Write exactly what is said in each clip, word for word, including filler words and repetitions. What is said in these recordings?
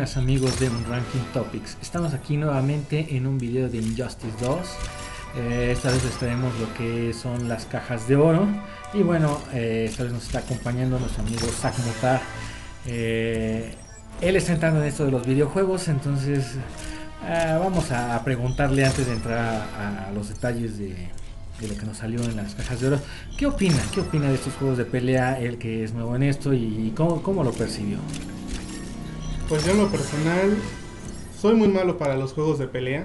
buenas amigos de Unranking Topics. Estamos aquí nuevamente en un video de Injustice dos. Eh, esta vez les traemos lo que son las cajas de oro. Y bueno, eh, esta vez nos está acompañando nuestro amigo Zack Mutar. Eh, él está entrando en esto de los videojuegos, entonces eh, vamos a, a preguntarle antes de entrar a, a los detalles de, de lo que nos salió en las cajas de oro. ¿Qué opina? ¿Qué opina de estos juegos de pelea? Él que es nuevo en esto y cómo, cómo lo percibió. Pues yo en lo personal soy muy malo para los juegos de pelea.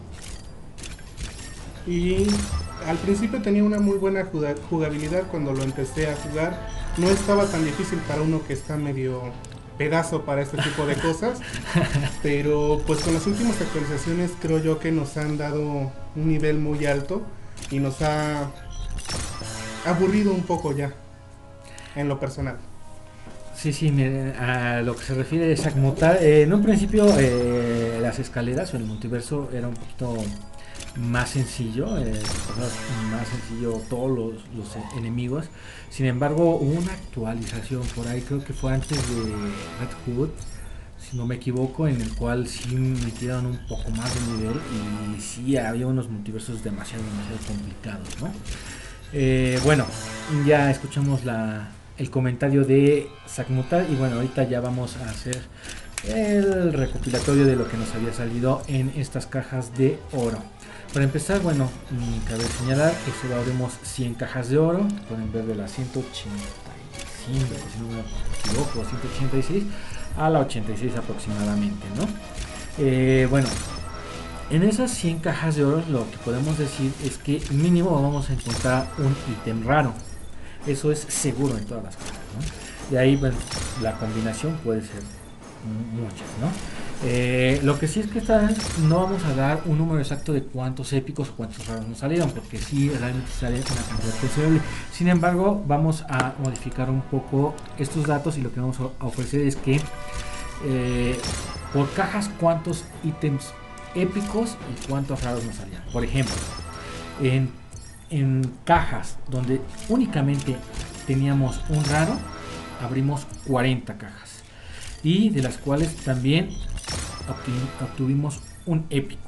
Y al principio tenía una muy buena jugabilidad cuando lo empecé a jugar. No estaba tan difícil para uno que está medio pedazo para este tipo de cosas. Pero pues con las últimas actualizaciones creo yo que nos han dado un nivel muy alto y nos ha aburrido un poco ya, en lo personal. Sí, sí, miren, a lo que se refiere a Zack Mutar, eh, en un principio eh, las escaleras o el multiverso era un poquito más sencillo, eh, más sencillo todos los, los enemigos. Sin embargo, hubo una actualización por ahí, creo que fue antes de Red Hood, si no me equivoco, en el cual sí metieron un poco más de nivel y sí había unos multiversos demasiado, demasiado complicados, ¿no? Eh, bueno, ya escuchamos la... el comentario de Zack Mutar y bueno, ahorita ya vamos a hacer el recopilatorio de lo que nos había salido en estas cajas de oro. Para empezar, bueno, cabe señalar que solo abrimos cien cajas de oro, pueden ver de las ciento ochenta y cinco, si no me equivoco, ciento ochenta y seis a la ochenta y seis aproximadamente, ¿no? Eh, bueno, en esas cien cajas de oro lo que podemos decir es que mínimo vamos a encontrar un ítem raro. Eso es seguro en todas las cajas, ¿no? De ahí, bueno, la combinación puede ser muchas, ¿no? Eh, lo que sí es que esta vez no vamos a dar un número exacto de cuántos épicos o cuántos raros nos salieron, porque sí realmente sale una cantidad considerable. Sin embargo, vamos a modificar un poco estos datos y lo que vamos a ofrecer es que eh, por cajas cuántos ítems épicos y cuántos raros nos salían. Por ejemplo, en En cajas donde únicamente teníamos un raro, abrimos cuarenta cajas y de las cuales también obtuvimos un épico.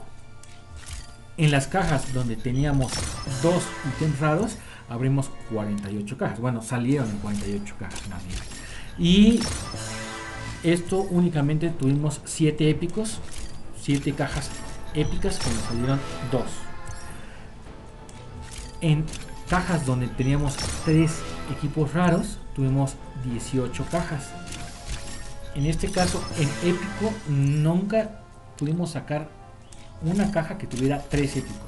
En las cajas donde teníamos dos ítems raros, abrimos cuarenta y ocho cajas. Bueno, salieron en cuarenta y ocho cajas más bien. Y esto únicamente tuvimos siete épicos, siete cajas épicas que nos salieron dos. En cajas donde teníamos tres equipos raros, tuvimos dieciocho cajas. En este caso, en épico, nunca pudimos sacar una caja que tuviera tres épicos.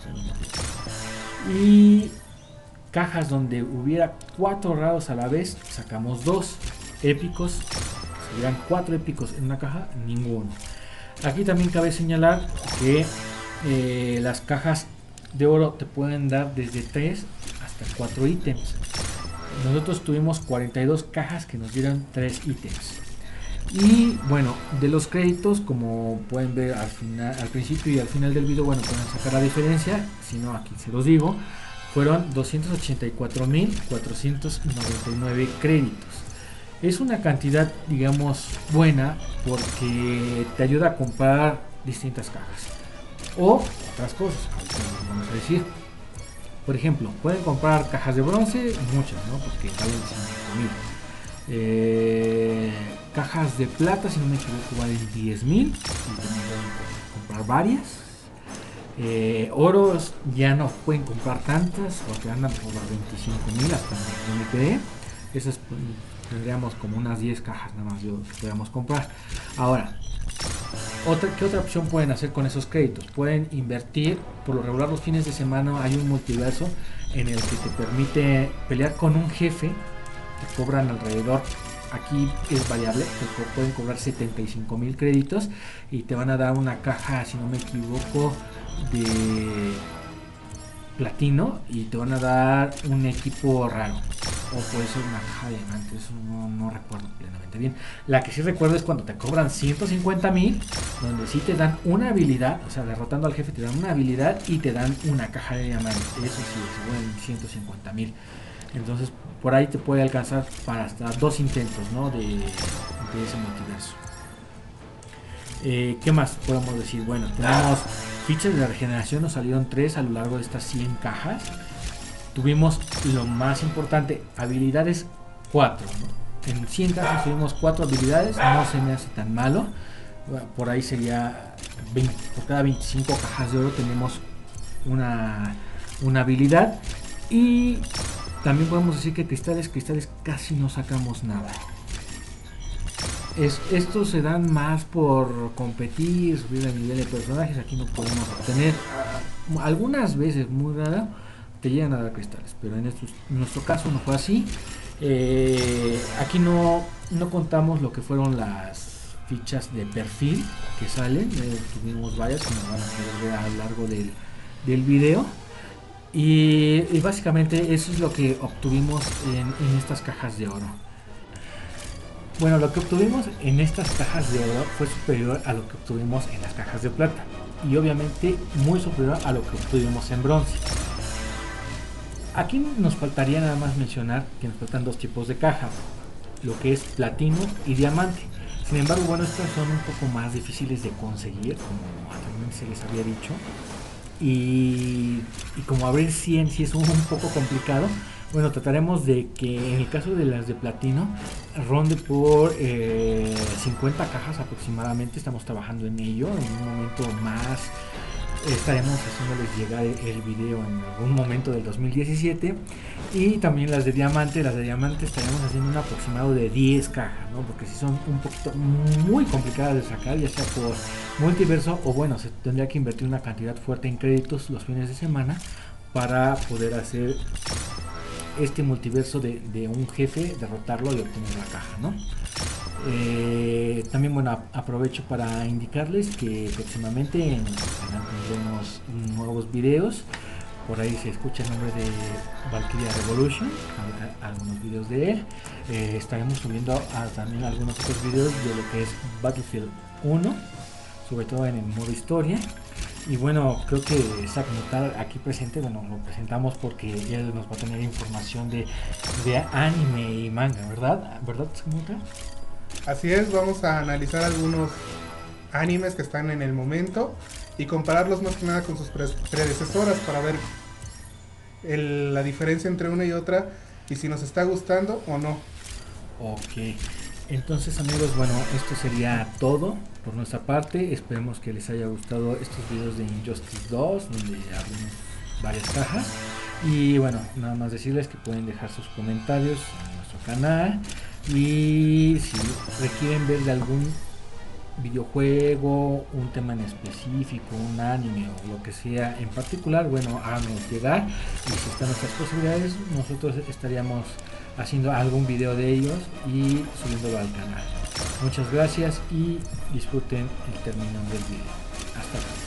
Y cajas donde hubiera cuatro raros a la vez, sacamos dos épicos. Si hubieran cuatro épicos en una caja, ninguno. Aquí también cabe señalar que eh, las cajas de oro te pueden dar desde tres hasta cuatro ítems. Nosotros tuvimos cuarenta y dos cajas que nos dieron tres ítems. Y bueno, de los créditos, como pueden ver al final, al principio y al final del video, bueno, pueden sacar la diferencia. Si no, aquí se los digo. Fueron doscientos ochenta y cuatro mil cuatrocientos noventa y nueve créditos. Es una cantidad, digamos, buena porque te ayuda a comprar distintas cajas o otras cosas, vamos a decir. Por ejemplo, pueden comprar cajas de bronce, muchas, ¿no? Porque valen cinco mil. Eh, cajas de plata, si no me equivoco, valen diez mil. Y también pueden comprar varias. Eh, oros ya no pueden comprar tantas, porque andan por las veinticinco mil hasta donde me quedé. Esas pues, tendríamos como unas diez cajas nada más yo que podríamos comprar. Ahora, Otra, ¿qué otra opción pueden hacer con esos créditos? Pueden invertir, por lo regular los fines de semana hay un multiverso en el que te permite pelear con un jefe, te cobran alrededor, aquí es variable, te co pueden cobrar setenta y cinco mil créditos y te van a dar una caja, si no me equivoco, de platino y te van a dar un equipo raro. O puede ser una caja de diamantes, eso no, no recuerdo plenamente bien. La que sí recuerdo es cuando te cobran ciento cincuenta mil, donde sí te dan una habilidad, o sea, derrotando al jefe te dan una habilidad y te dan una caja de diamantes. Eso sí, se vuelven ciento cincuenta mil. Entonces, por ahí te puede alcanzar para hasta dos intentos, ¿no? de, de ese multiverso. Eh, ¿Qué más podemos decir? Bueno, tenemos fichas de regeneración, nos salieron tres a lo largo de estas cien cajas. Tuvimos lo más importante, habilidades cuatro, ¿no? En cien cajas tuvimos cuatro habilidades, no se me hace tan malo. Por ahí sería veinte, por cada veinticinco cajas de oro tenemos una, una habilidad. Y también podemos decir que cristales, cristales casi no sacamos nada. Es, estos se dan más por competir, subir el nivel de personajes. Aquí no podemos obtener, algunas veces, muy rara, te llegan a dar cristales, pero en, estos, en nuestro caso no fue así. Eh, aquí no, no contamos lo que fueron las fichas de perfil que salen. Eh, tuvimos varias, como van a poder ver a lo largo del, del video. Y, y básicamente eso es lo que obtuvimos en, en estas cajas de oro. Bueno, lo que obtuvimos en estas cajas de oro fue superior a lo que obtuvimos en las cajas de plata. Y obviamente muy superior a lo que obtuvimos en bronce. Aquí nos faltaría nada más mencionar que nos faltan dos tipos de cajas. Lo que es platino y diamante. Sin embargo, bueno, estas son un poco más difíciles de conseguir, como anteriormente se les había dicho. Y, y como abrir cien sí es un, un poco complicado. Bueno, trataremos de que en el caso de las de platino ronde por eh, cincuenta cajas aproximadamente. Estamos trabajando en ello. En un momento más estaremos haciéndoles llegar el video en algún momento del dos mil diecisiete. Y también las de diamante, las de diamante estaremos haciendo un aproximado de diez cajas, ¿no? Porque si son un poquito muy complicadas de sacar, ya sea por multiverso o bueno, se tendría que invertir una cantidad fuerte en créditos los fines de semana para poder hacer este multiverso de, de un jefe, derrotarlo y obtener la caja, ¿no? Eh, también bueno, aprovecho para indicarles que próximamente en nuestro canal tendremos nuevos videos. Por ahí se escucha el nombre de Valkyria Revolution, algunos videos de él. Eh, estaremos subiendo a, también algunos otros videos de lo que es Battlefield uno, sobre todo en el modo historia. Y bueno, creo que Zack Mutar aquí presente, bueno, lo presentamos porque él nos va a tener información de, de anime y manga, ¿verdad? ¿Verdad, Zack Mutar? Así es, vamos a analizar algunos animes que están en el momento y compararlos más que nada con sus pre predecesoras para ver el, la diferencia entre una y otra y si nos está gustando o no. Ok, entonces amigos, bueno, esto sería todo por nuestra parte. Esperemos que les haya gustado estos videos de Injustice dos, donde abrimos varias cajas. Y bueno, nada más decirles que pueden dejar sus comentarios en nuestro canal. Y si requieren ver de algún videojuego, un tema en específico, un anime o lo que sea en particular, bueno, háganos llegar. Y si están nuestras posibilidades, nosotros estaríamos haciendo algún video de ellos y subiéndolo al canal. Muchas gracias y disfruten el término del video. Hasta luego.